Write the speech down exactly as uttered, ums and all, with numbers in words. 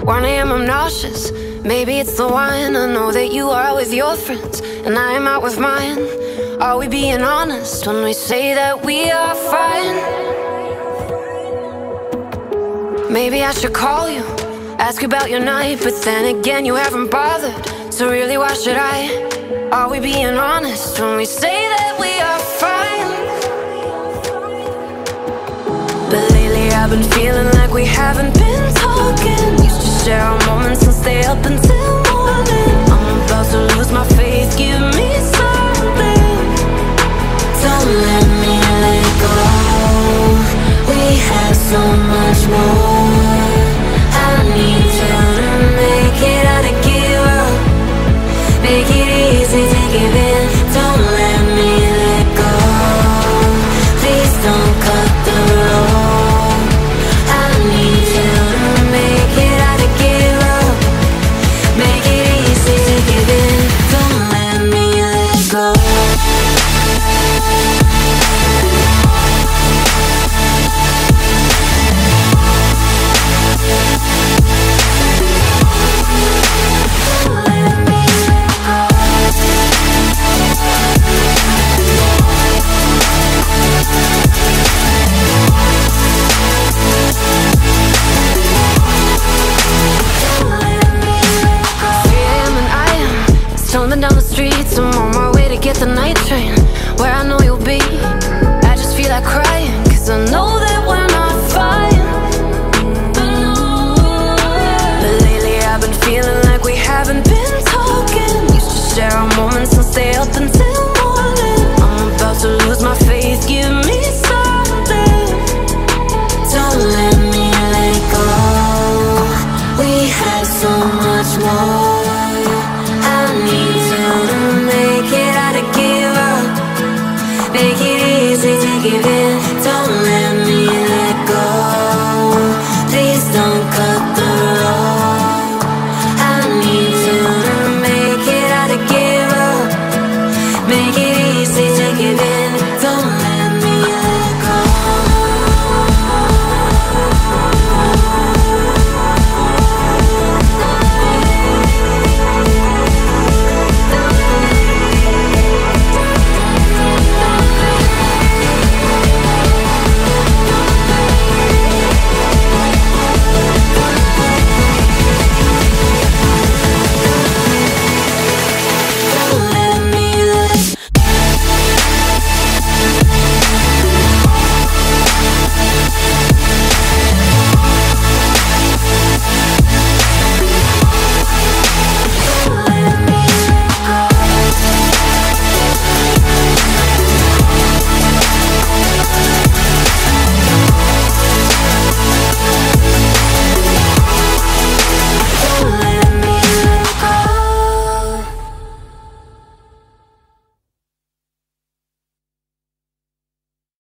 one A M I'm nauseous, maybe it's the wine. I know that you are with your friends and I am out with mine. Are we being honest when we say that we are fine? Maybe I should call you, ask you about your night, but then again you haven't bothered, so really why should I? Are we being honest when we say that we are fine? But lately I've been feeling like we haven't been talking. Used to share our moments and stay up until morning. I'm about to lose my faith, give me something. Don't let me let go. We have so much more. I need you to make it out of give up. Make it easy to give in. Don't let me let go. Please don't cut the road. I need you to make it out of give up. Make it easy to give in. Don't let me let go. Down the streets, I'm on my way to get the night train where I know you'll be. I just feel like crying, cause I know that we're not fine. But lately I've been feeling like we haven't been talking. Used to share our moments and stay up until morning. I'm about to lose my faith, give me something. Don't let me let go. We have so much more.